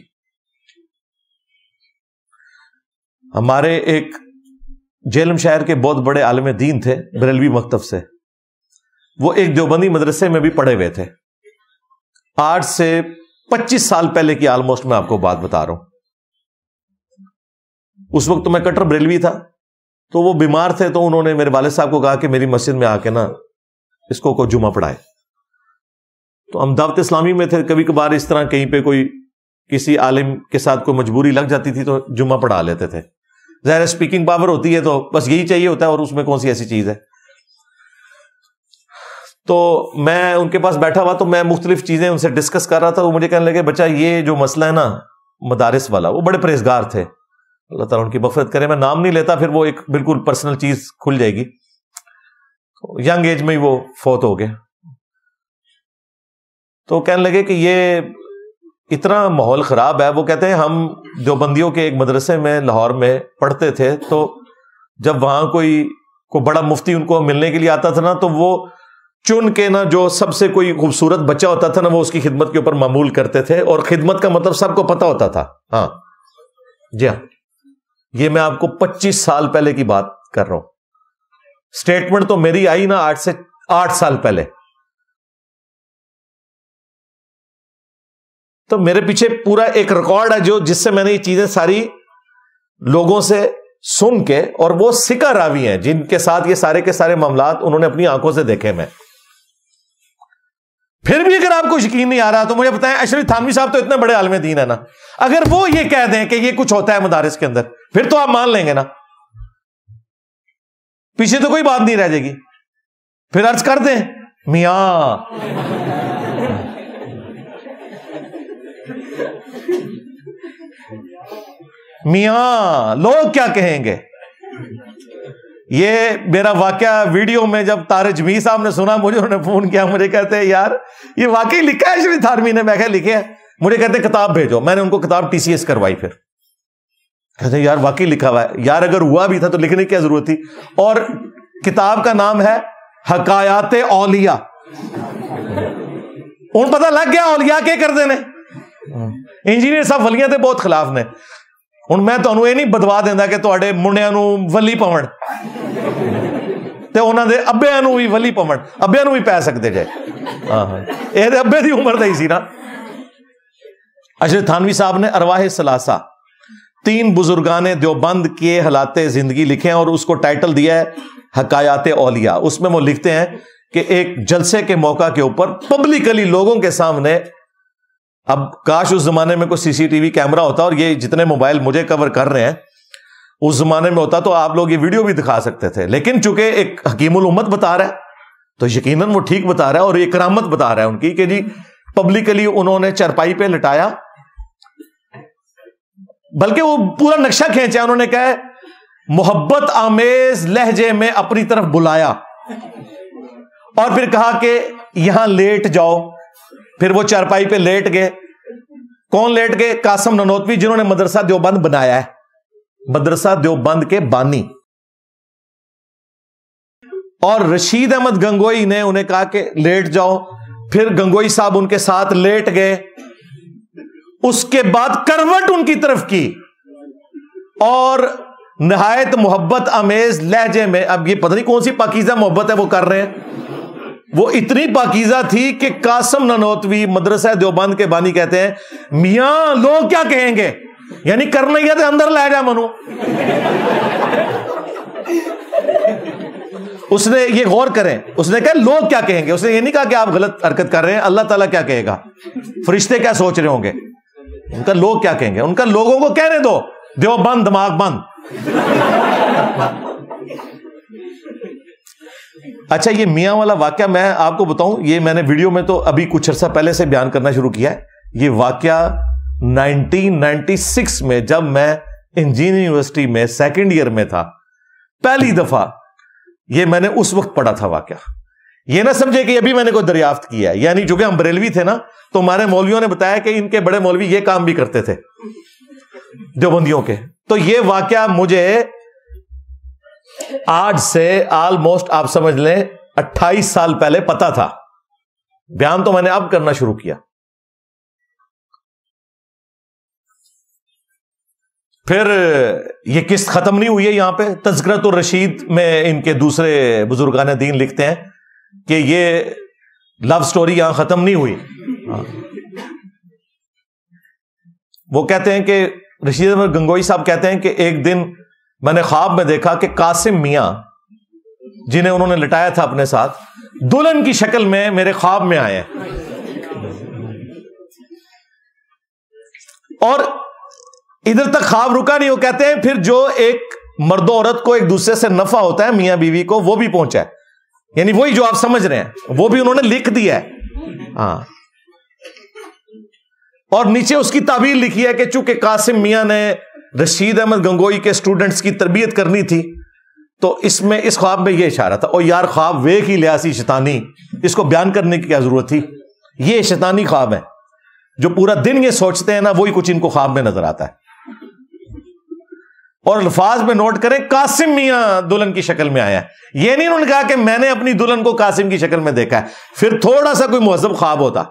ہمارے ایک جیلم شہر کے بہت بڑے عالم دین تھے بریلوی مکتب سے. وہ ایک دیوبندی مدرسے میں بھی پڑھے ہوئے تھے. آج سے پچیس سال پہلے کی آلموسٹ میں آپ کو بات بتا رہا ہوں. اس وقت تو میں کٹر بریلوی تھا. تو وہ بیمار تھے تو انہوں نے میرے والد صاحب کو کہا کہ میری مسجد میں آ کے نا اس کو کوئی جمعہ پڑھائے. تو ہم دعوت اسلامی میں تھے. کبھی کبھار اس طرح کہیں پہ کوئی کسی عالم کے ساتھ کوئی مجبوری لگ جاتی تھی تو جمعہ پڑھا لیتے تھے. ظاہر اسپیکنگ پاور ہوتی ہے تو بس یہی چاہیے ہوتا ہے، اور اس میں کون سی ایسی چیز ہے. تو میں ان کے پاس بیٹھا ہوا تو میں مختلف چیزیں ان سے ڈسکس کر رہا تھا. وہ مجھے کہنے لگے بچہ یہ جو مسئلہ ہے نا مدارس والا، وہ بڑے پرہیزگار تھے، اللہ تعالیٰ ان کی مغفرت کرے. میں نام نہیں لیتا، پھر وہ ایک بالکل پرسنل چیز کھل جائے گی. ینگ ایج میں ہی وہ فوت ہو گئے. تو کہنے لگے کہ یہ اتنا ماحول خراب ہے. وہ کہتے ہیں ہم دیوبندیوں کے ایک مدرسے میں لاہور میں پڑھتے تھے، تو جب وہاں کوئی کوئی بڑا مفتی ان کو ملنے کے لیے آتا تھا نا، تو وہ چن کے نا جو سب سے کوئی خوبصورت بچہ ہوتا تھا نا وہ اس کی خدمت کے اوپر معمول کرتے تھے. اور خدمت کا مطلب سب کو پتا ہوتا تھا. ہاں جی ہاں، یہ میں آپ کو پچیس سال پہلے کی بات کر رہا ہوں. اسٹیٹمنٹ تو میری آئی نا آٹھ سے آٹھ سال پہلے. تو میرے پیچھے پورا ایک ریکارڈ ہے جو جس سے میں نے یہ چیزیں ساری لوگوں سے سن کے, اور وہ سکہ راوی ہیں جن کے ساتھ یہ سارے کے سارے معاملات انہوں نے اپنی آنکھوں سے دیکھے میں. پھر بھی اگر آپ کو یقین نہیں آ رہا تو مجھے بتائیں, اشرف تھانوی صاحب تو اتنے بڑے عالم دین ہے نا, اگر وہ یہ کہہ دیں کہ یہ کچھ ہوتا ہے مدارس کے اندر, پھر تو آپ مان لیں گے نا, پیچھے تو کوئی بات نہیں رہ جائے گی. پھر عرض کر دیں میاں میاں لوگ کیا کہیں گے. یہ میرا واقعہ ویڈیو میں جب طارق جمیل صاحب نے سنا, مجھے انہوں نے فون کیا, مجھے کہتے ہیں یار یہ واقعی لکھا ہے اشرف تھانوی نے. میں کہا لکھے ہے. مجھے کہتے ہیں کتاب بھیجو. میں نے ان کو کتاب ٹی سی ایس کروائی. پھر کہتے ہیں یار واقعی لکھا ہوا ہے. یار اگر ہوا بھی تھا تو لکھنے کی کیا ضرورت تھی. اور کتاب کا نام ہے حکایات اولیاء. ان پتہ لگ گیا اولیاء کے کر دینے. انجینئر صاحب ولیاں دے بہت خلاف نے. ہوں میں تمہیں یہ نہیں بدوا دینا کہ تواڈے منڈیاں نو ولی پون تے انہاں دے ابیاں نو بھی ولی پون, ابیاں نو بھی پی سکتے جے. ہاں ہاں اے دے ابے دی عمر دا ہی سی نا. اشرف تھانوی صاحب نے ارواح ثلاثہ تین بزرگان دیوبند کے حالات زندگی لکھے ہیں, اور اس کو ٹائٹل دیا ہے حکایات اولیاء. اس میں وہ لکھتے ہیں کہ ایک جلسے کے موقع کے اوپر پبلکلی لوگوں کے سامنے, اب کاش اس زمانے میں کوئی سی سی ٹی وی کیمرہ ہوتا, اور یہ جتنے موبائل مجھے کور کر رہے ہیں اس زمانے میں ہوتا تو آپ لوگ یہ ویڈیو بھی دکھا سکتے تھے. لیکن چونکہ ایک حکیم الامت بتا رہا ہے تو یقیناً وہ ٹھیک بتا رہا ہے, اور یہ کرامت بتا رہا ہے ان کی کہ جی پبلکلی انہوں نے چرپائی پہ لٹایا, بلکہ وہ پورا نقشہ کھینچا. انہوں نے کہا محبت آمیز لہجے میں اپنی طرف بلایا, اور پھر کہا کہ یہاں لیٹ جاؤ. پھر وہ چارپائی پہ لیٹ گئے. کون لیٹ گئے؟ قاسم ننوتوی, جنہوں نے مدرسہ دیوبند بنایا ہے, مدرسہ دیوبند کے بانی. اور رشید احمد گنگوئی نے انہیں کہا کہ لیٹ جاؤ. پھر گنگوئی صاحب ان کے ساتھ لیٹ گئے. اس کے بعد کروٹ ان کی طرف کی, اور نہایت محبت آمیز لہجے میں, اب یہ پتہ نہیں کون سی پاکیزہ محبت ہے وہ کر رہے ہیں, وہ اتنی پاکیزہ تھی کہ قاسم ننوتوی مدرسہ دیوبند کے بانی کہتے ہیں میاں لوگ کیا کہیں گے, یعنی کرنا ہی ہے تو اندر لے جا منو. اس نے یہ غور کریں, اس نے کہا لوگ کیا کہیں گے. اس نے یہ نہیں کہا کہ آپ غلط حرکت کر رہے ہیں, اللہ تعالیٰ کیا کہے گا, فرشتے کیا سوچ رہے ہوں گے. ان کا لوگ کیا کہیں گے, ان کا لوگوں کو کہنے دو, دیوبند دماغ بند. اچھا یہ میاں والا واقعہ میں آپ کو بتاؤں, یہ میں نے ویڈیو میں تو ابھی کچھ عرصہ پہلے سے بیان کرنا شروع کیا ہے. یہ واقعہ نائنٹین نائنٹی سکس میں جب میں انجینئر یونیورسٹی میں سیکنڈ ایئر میں تھا, پہلی دفعہ یہ میں نے اس وقت پڑھا تھا واقعہ. یہ نہ سمجھے کہ ابھی میں نے کوئی دریافت کیا ہے, یعنی چونکہ ہم بریلوی تھے نا تو ہمارے مولویوں نے بتایا کہ ان کے بڑے مولوی یہ کام بھی کرتے تھے دیوبندیوں کے. تو یہ واقعہ مجھے آج سے آلموسٹ آپ سمجھ لیں اٹھائیس سال پہلے پتا تھا. بیان تو میں نے اب کرنا شروع کیا. پھر یہ قسط ختم نہیں ہوئی ہے. یہاں پہ تذکرۃ الرشید میں ان کے دوسرے بزرگان دین لکھتے ہیں کہ یہ لو سٹوری یہاں ختم نہیں ہوئی. وہ کہتے ہیں کہ رشید احمد گنگوئی صاحب کہتے ہیں کہ ایک دن میں نے خواب میں دیکھا کہ قاسم میاں, جنہیں انہوں نے لٹایا تھا اپنے ساتھ, دلہن کی شکل میں میرے خواب میں آئے. اور ادھر تک خواب رکا نہیں. وہ کہتے ہیں پھر جو ایک مرد و عورت کو ایک دوسرے سے نفع ہوتا ہے میاں بیوی کو, وہ بھی پہنچا ہے, یعنی وہی جو آپ سمجھ رہے ہیں وہ بھی انہوں نے لکھ دیا ہے. ہاں, اور نیچے اس کی تعبیر لکھی ہے کہ چونکہ قاسم میاں نے رشید احمد گنگوئی کے اسٹوڈنٹس کی تربیت کرنی تھی تو اس میں اس خواب میں یہ اشارہ تھا. اور یار خواب ویک ہی لیاسی شیطانی, اس کو بیان کرنے کی کیا ضرورت تھی. یہ شیطانی خواب ہے, جو پورا دن یہ سوچتے ہیں نا وہی کچھ ان کو خواب میں نظر آتا ہے. اور الفاظ میں نوٹ کریں, قاسم میاں دلہن کی شکل میں آیا ہے. یہ نہیں انہوں نے کہا کہ میں نے اپنی دلہن کو قاسم کی شکل میں دیکھا ہے, پھر تھوڑا سا کوئی مہذب خواب ہوتا.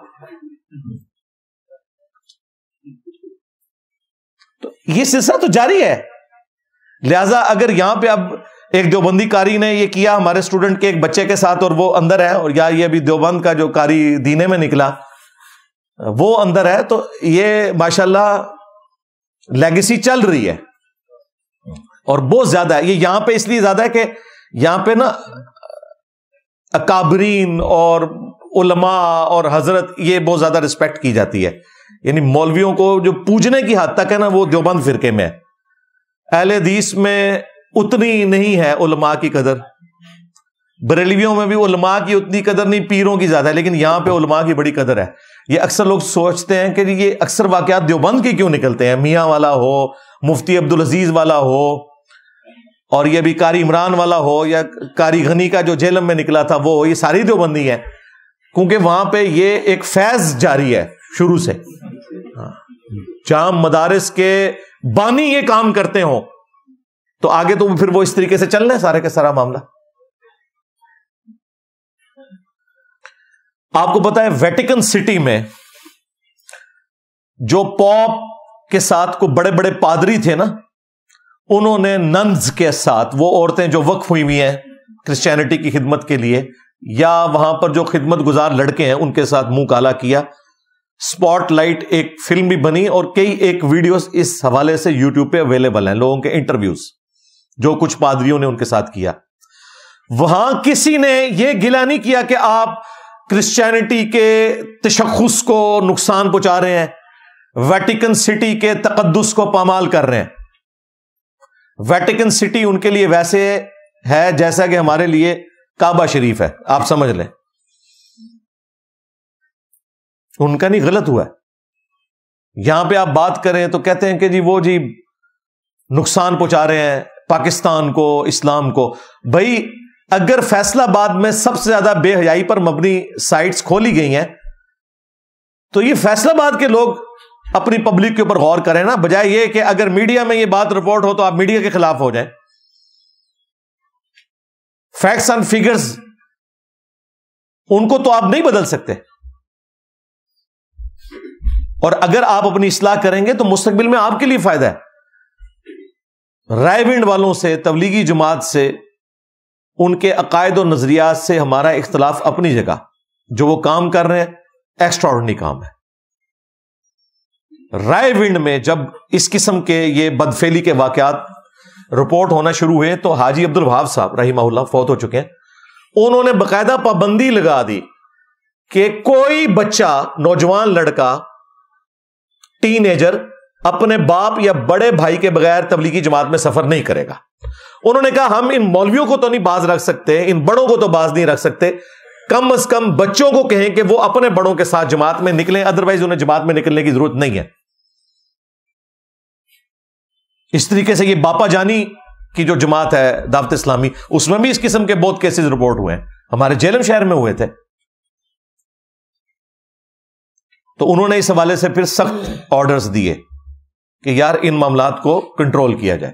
تو یہ سلسلہ تو جاری ہے. لہذا اگر یہاں پہ اب ایک دیوبندی قاری نے یہ کیا ہمارے اسٹوڈنٹ کے ایک بچے کے ساتھ, اور وہ اندر ہے, اور یا یہ ابھی دیوبند کا جو قاری دینے میں نکلا وہ اندر ہے, تو یہ ماشاءاللہ لیگیسی چل رہی ہے. اور بہت زیادہ ہے. یہ یہاں پہ اس لیے زیادہ ہے کہ یہاں پہ نا اکابرین اور علماء اور حضرت یہ بہت زیادہ رسپیکٹ کی جاتی ہے. یعنی مولویوں کو جو پوجنے کی حد تک ہے نا وہ دیوبند فرقے میں ہے. اہل حدیث میں اتنی نہیں ہے علماء کی قدر, بریلویوں میں بھی علماء کی اتنی قدر نہیں, پیروں کی زیادہ ہے, لیکن یہاں پہ علماء کی بڑی قدر ہے. یہ اکثر لوگ سوچتے ہیں کہ یہ اکثر واقعات دیوبند کے کیوں نکلتے ہیں, میاں والا ہو, مفتی عبدالعزیز والا ہو, اور یہ بھی قاری عمران والا ہو, یا قاری غنی کا جو جہلم میں نکلا تھا وہ ہو, یہ ساری دیوبندی ہے, کیونکہ وہاں پہ یہ ایک فیض جاری ہے شروع سے. جہاں مدارس کے بانی یہ کام کرتے ہوں تو آگے تو پھر وہ اس طریقے سے چل رہے ہیں سارے کا سارا معاملہ. آپ کو پتا ہے ویٹیکن سٹی میں جو پوپ کے ساتھ کو بڑے بڑے پادری تھے نا, انہوں نے ننز کے ساتھ, وہ عورتیں جو وقف ہوئی ہوئی ہیں کرسچینٹی کی خدمت کے لیے, یا وہاں پر جو خدمت گزار لڑکے ہیں ان کے ساتھ منہ کالا کیا. سپاٹ لائٹ ایک فلم بھی بنی اور کئی ایک ویڈیوز اس حوالے سے یوٹیوب پہ اویلیبل ہیں, لوگوں کے انٹرویوز جو کچھ پادریوں نے ان کے ساتھ کیا. وہاں کسی نے یہ گلہ نہیں کیا کہ آپ کرسچینٹی کے تشخص کو نقصان پہنچا رہے ہیں, ویٹیکن سٹی کے تقدس کو پامال کر رہے ہیں. ویٹیکن سٹی ان کے لیے ویسے ہے جیسا کہ ہمارے لیے کعبہ شریف ہے, آپ سمجھ لیں. ان کا نہیں, غلط ہوا ہے. یہاں پہ آپ بات کریں تو کہتے ہیں کہ جی وہ جی نقصان پہنچا رہے ہیں پاکستان کو, اسلام کو. بھائی اگر فیصلہ آباد میں سب سے زیادہ بے حیائی پر مبنی سائٹس کھولی گئی ہیں تو یہ فیصلہ آباد کے لوگ اپنی پبلک کے اوپر غور کریں نا, بجائے یہ کہ اگر میڈیا میں یہ بات رپورٹ ہو تو آپ میڈیا کے خلاف ہو جائیں. فیکٹس اینڈ فگرز ان کو تو آپ نہیں بدل سکتے, اور اگر آپ اپنی اصلاح کریں گے تو مستقبل میں آپ کے لیے فائدہ ہے. رائے ونڈ والوں سے, تبلیغی جماعت سے, ان کے عقائد و نظریات سے ہمارا اختلاف اپنی جگہ, جو وہ کام کر رہے ہیں ایکسٹراڈنری کام ہے. رائے ونڈ میں جب اس قسم کے یہ بدفعلی کے واقعات رپورٹ ہونا شروع ہوئے تو حاجی عبد الوہاب صاحب رحمہ اللہ فوت ہو چکے ہیں, انہوں نے باقاعدہ پابندی لگا دی کہ کوئی بچہ, نوجوان لڑکا, ٹین ایجر اپنے باپ یا بڑے بھائی کے بغیر تبلیغی جماعت میں سفر نہیں کرے گا. انہوں نے کہا ہم ان مولویوں کو تو نہیں باز رکھ سکتے, ان بڑوں کو تو باز نہیں رکھ سکتے, کم از کم بچوں کو کہیں کہ وہ اپنے بڑوں کے ساتھ جماعت میں نکلیں, ادروائز انہیں جماعت میں نکلنے کی ضرورت نہیں ہے. اس طریقے سے یہ باپا جانی کی جو جماعت ہے دعوت اسلامی, اس میں بھی اس قسم کے بہت کیسز رپورٹ ہوئے ہیں, ہمارے جیلم شہر میں ہوئے تھے. تو انہوں نے اس حوالے سے پھر سخت آرڈرز دیے کہ یار ان معاملات کو کنٹرول کیا جائے.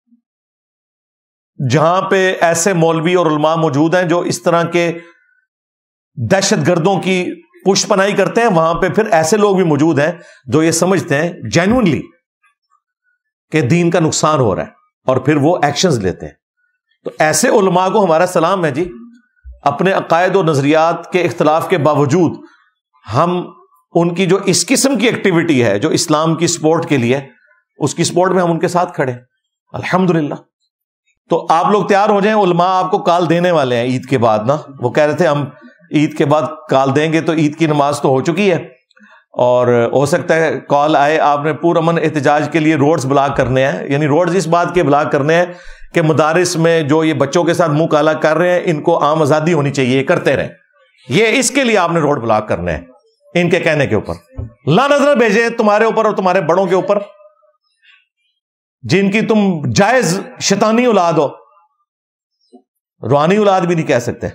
جہاں پہ ایسے مولوی اور علماء موجود ہیں جو اس طرح کے دہشت گردوں کی پشت پناہی کرتے ہیں, وہاں پہ پھر ایسے لوگ بھی موجود ہیں جو یہ سمجھتے ہیں جینوئنلی کہ دین کا نقصان ہو رہا ہے اور پھر وہ ایکشنز لیتے ہیں. تو ایسے علماء کو ہمارا سلام ہے جی, اپنے عقائد و نظریات کے اختلاف کے باوجود ہم ان کی جو اس قسم کی ایکٹیویٹی ہے جو اسلام کی سپورٹ کے لیے, اس کی سپورٹ میں ہم ان کے ساتھ کھڑے ہیں الحمدللہ. تو آپ لوگ تیار ہو جائیں, علماء آپ کو کال دینے والے ہیں عید کے بعد نا, وہ کہہ رہے تھے ہم عید کے بعد کال دیں گے, تو عید کی نماز تو ہو چکی ہے اور ہو سکتا ہے کال آئے, آپ نے پرامن احتجاج کے لیے روڈز بلاک کرنے ہیں, یعنی روڈز اس بات کے بلاک کرنے ہیں کہ مدارس میں جو یہ بچوں کے ساتھ منہ کالا کر رہے ہیں ان کو عام آزادی ہونی چاہیے, یہ کرتے رہیں, یہ اس کے لیے آپ نے روڈ بلاک کرنے ہیں ان کے کہنے کے اوپر. لا نظر بھیجے تمہارے اوپر اور تمہارے بڑوں کے اوپر جن کی تم جائز شیطانی اولاد ہو, روحانی اولاد بھی نہیں کہہ سکتے,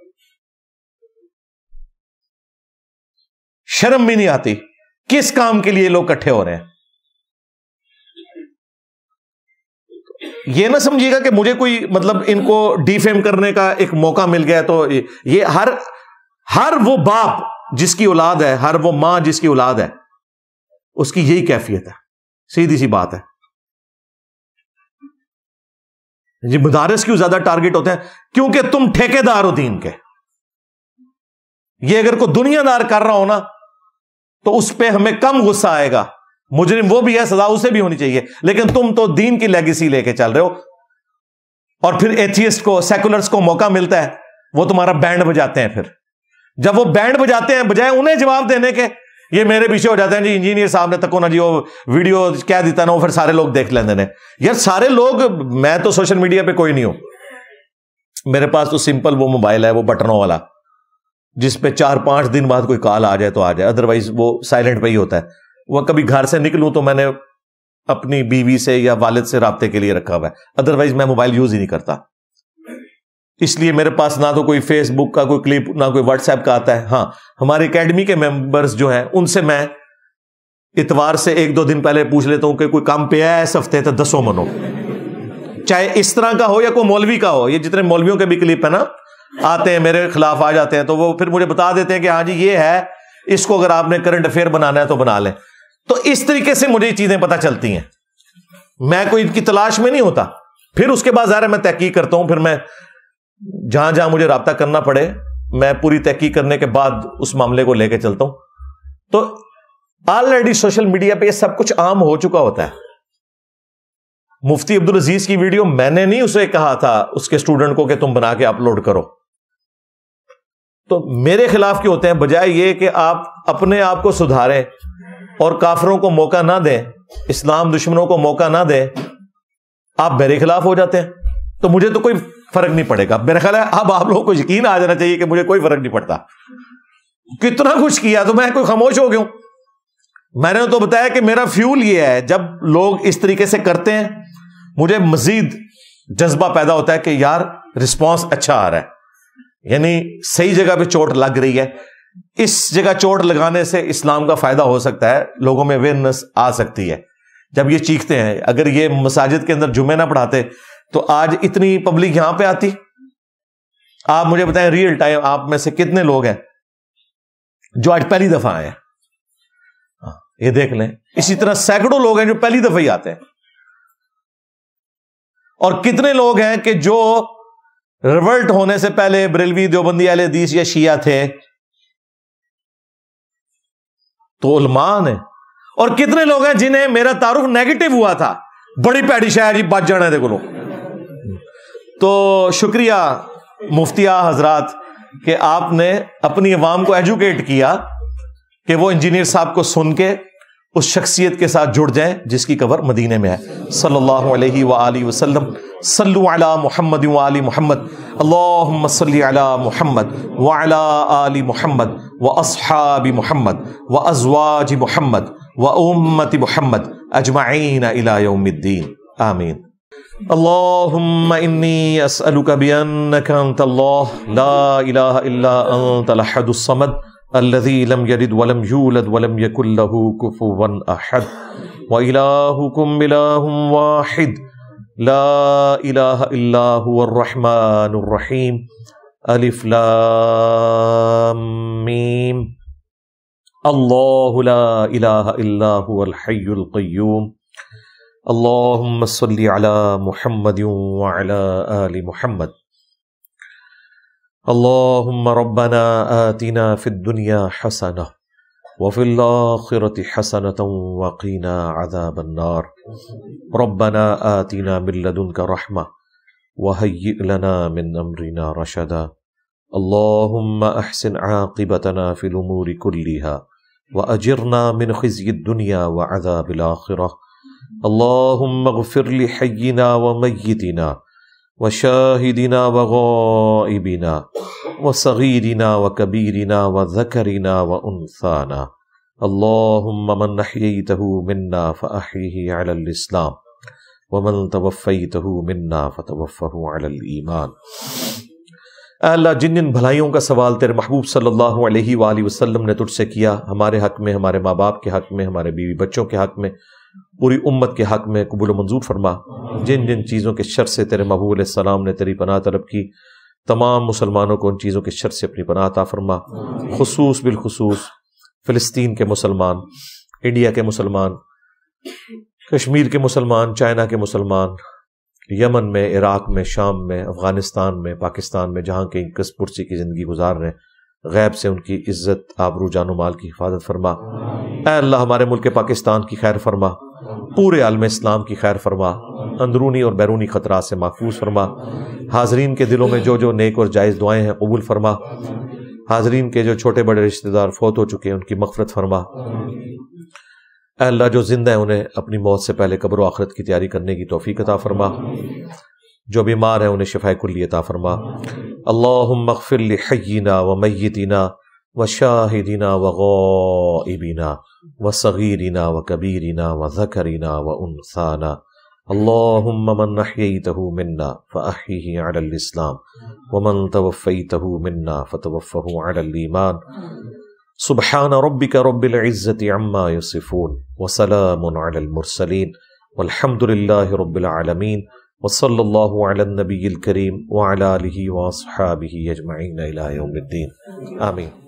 شرم بھی نہیں آتی. کس کام کے لیے لوگ اکٹھے ہو رہے ہیں؟ یہ نہ سمجھیے گا کہ مجھے کوئی مطلب ان کو ڈیفیم کرنے کا ایک موقع مل گیا تو یہ ہر ہر وہ باپ جس کی اولاد ہے, ہر وہ ماں جس کی اولاد ہے, اس کی یہی کیفیت ہے, سیدھی سی بات ہے. جی مدارس کیوں زیادہ ٹارگٹ ہوتے ہیں؟ کیونکہ تم ٹھیکے دار ہو دین کے. یہ اگر کوئی دنیا دار کر رہا ہو نا تو اس پہ ہمیں کم غصہ آئے گا مجرم وہ بھی ہے، سزا اسے بھی ہونی چاہیے، لیکن تم تو دین کی لیگیسی لے کے چل رہے ہو، اور پھر ایتھیسٹ کو، سیکولرز کو موقع ملتا ہے وہ تمہارا بینڈ بجاتے ہیں. پھر جب وہ بینڈ بجاتے ہیں بجائے انہیں جواب دینے کے، یہ میرے پیچھے ہو جاتے ہیں جی انجینئر صاحب نے تکو نا جی وہ ویڈیو کیا دیتا نا وہ پھر سارے لوگ دیکھ لیندے نے. یار سارے لوگ، میں تو سوشل میڈیا پہ کوئی نہیں ہوں، میرے پاس تو سمپل وہ موبائل ہے وہ بٹنوں والا جس پہ چار پانچ دن بعد کوئی کال آ جائے تو آ جائے، ادروائز وہ سائلنٹ پہ ہی ہوتا ہے. وہ کبھی گھر سے نکلوں تو میں نے اپنی بیوی سے یا والد سے رابطے کے لیے رکھا ہوا ہے، ادروائز میں موبائل یوز ہی نہیں کرتا. اس لیے میرے پاس نہ تو کوئی فیس بک کا کوئی کلپ نہ کوئی واٹس ایپ کا آتا ہے. ہاں ہماری اکیڈمی کے ممبرز جو ہیں ان سے میں اتوار سے ایک دو دن پہلے پوچھ لیتا ہوں کہ کوئی کام پہ ہے اس ہفتے تو دسو منو، چاہے اس طرح کا ہو یا کوئی مولوی کا ہو. یہ جتنے مولویوں کے بھی کلپ ہے نا آتے ہیں میرے خلاف آ جاتے ہیں تو وہ پھر مجھے بتا دیتے ہیں کہ ہاں جی یہ ہے، اس کو اگر آپ نے کرنٹ افیئر بنانا ہے تو بنا لیں. تو اس طریقے سے مجھے یہ چیزیں پتہ چلتی ہیں، میں کوئی ان کی تلاش میں نہیں ہوتا. پھر اس کے بعد ظاہر ہے میں تحقیق کرتا ہوں، پھر میں جہاں جہاں مجھے رابطہ کرنا پڑے میں پوری تحقیق کرنے کے بعد اس معاملے کو لے کے چلتا ہوں. تو آلریڈی سوشل میڈیا پہ یہ سب کچھ عام ہو چکا ہوتا ہے. مفتی عبدالعزیز کی ویڈیو میں نے نہیں اسے کہا تھا اس کے اسٹوڈنٹ کو کہ تم بنا کے اپلوڈ کرو، تو میرے خلاف کیوں ہوتے ہیں؟ بجائے یہ کہ آپ اپنے آپ کو سدھاریں اور کافروں کو موقع نہ دیں، اسلام دشمنوں کو موقع نہ دیں، آپ میرے خلاف ہو جاتے ہیں. تو مجھے تو کوئی فرق نہیں پڑے گا. میرا خیال ہے اب آپ لوگوں کو یقین آ جانا چاہیے کہ مجھے کوئی فرق نہیں پڑتا. کتنا کچھ کیا تو میں کوئی خاموش ہو گیا ہوں. میں نے تو بتایا کہ میرا فیول یہ ہے، جب لوگ اس طریقے سے کرتے ہیں مجھے مزید جذبہ پیدا ہوتا ہے کہ یار رسپانس اچھا آ رہا ہے، یعنی صحیح جگہ پہ چوٹ لگ رہی ہے. اس جگہ چوٹ لگانے سے اسلام کا فائدہ ہو سکتا ہے، لوگوں میں اویئرنس آ سکتی ہے. جب یہ چیختے ہیں، اگر یہ مساجد کے اندر جمعے نہ پڑھاتے تو آج اتنی پبلک یہاں پہ آتی؟ آپ مجھے بتائیں ریئل ٹائم آپ میں سے کتنے لوگ ہیں جو آج پہلی دفعہ آئے ہیں؟ یہ دیکھ لیں. اسی طرح سینکڑوں لوگ ہیں جو پہلی دفعہ ہی آتے ہیں، اور کتنے لوگ ہیں کہ جو ریولٹ ہونے سے پہلے بریلوی، دیوبندی، اہل حدیث یا شیعہ تھے. تو علماء نے، اور کتنے لوگ ہیں جنہیں میرا تعارف نیگیٹو ہوا تھا، بڑی پیڑی شاید جی بچ جانے دے کو. تو شکریہ مفتیہ حضرات کہ آپ نے اپنی عوام کو ایجوکیٹ کیا کہ وہ انجینئر صاحب کو سن کے اس شخصیت کے ساتھ جڑ جائیں جس کی قبر مدینے میں ہے. صلی اللہ علیہ وآلہ وسلم. صلو علی محمد وآل محمد. اللہم صلی علی محمد وعلی آل محمد واصحاب محمد وازواج محمد وامت محمد اجمعین الی یوم الدین. آمین. اللہم انی اسألک بانک انت اللہ لا الہ الا انت الاحد الصمد الذي لم يلد ولم يولد ولم يكن له كفوا احد والهكم اله واحد لا اله الا هو الرحمن الرحيم. الف لام میم. الله لا اله الا هو الحي القيوم. اللهم صل على محمد وعلى آل محمد. اللهم ربنا آتنا في الدنيا حسنة وفي الآخرة حسنة وقنا عذاب النار. ربنا آتنا من لدنك رحمة وهيئ لنا من أمرنا رشدا. اللهم أحسن عاقبتنا في الأمور كلها وأجرنا من خزي الدنيا وعذاب الآخرة. اللهم اغفر لحينا وميتنا وشاهدنا وغائبنا وصغيرنا وكبيرنا وذكرنا وأنثانا. اللهم من أحييته منا فأحيه على الإسلام ومن توفيته منا فتوفه على الإيمان. اے اللہ، جن جن بھلائیوں کا سوال تیرے محبوب صلی اللہ علیہ وآلہ وسلم نے تجھ سے کیا، ہمارے حق میں، ہمارے ماں باپ کے حق میں، ہمارے بیوی بچوں کے حق میں، پوری امت کے حق میں قبول و منظور فرما. جن جن چیزوں کے شر سے تیرے محبوب علیہ السلام نے تیری پناہ طلب کی، تمام مسلمانوں کو ان چیزوں کے شر سے اپنی پناہ عطا فرما. خصوص بالخصوص فلسطین کے مسلمان، انڈیا کے مسلمان، کشمیر کے مسلمان، چائنا کے مسلمان، یمن میں، عراق میں، شام میں، افغانستان میں، پاکستان میں، جہاں کے کس پرسی کی زندگی گزار رہے ہیں، غیب سے ان کی عزت، آبرو، جان و مال کی حفاظت فرما. اے اللہ ہمارے ملک پاکستان کی خیر فرما، پورے عالم اسلام کی خیر فرما، اندرونی اور بیرونی خطرات سے محفوظ فرما، حاضرین کے دلوں میں جو جو نیک اور جائز دعائیں ہیں قبول فرما، حاضرین کے جو چھوٹے بڑے رشتہ دار فوت ہو چکے ہیں ان کی مغفرت فرما، اے اللہ جو زندہ ہیں انہیں اپنی موت سے پہلے قبر و آخرت کی تیاری کرنے کی توفیق عطا فرما، جو بیمار ہیں انہیں شفاء کلی عطا فرما۔ اللہم اغفر لحینا و میتنا و شاہدنا و غائبنا و صغیرنا و کبیرنا و ذکرنا و انثانا، اللہم من احییتہ منا فاحیہ علی الاسلام ومن توفیتہ منا فتوفہ علی الایمان۔ سبحان ربک رب العزت عما یصفون وسلام علی المرسلین والحمد للہ رب العالمین، وصلی اللہ علی النبی الکریم وعلی آلہ واصحابہ اجمعین الی یوم الدین، آمین۔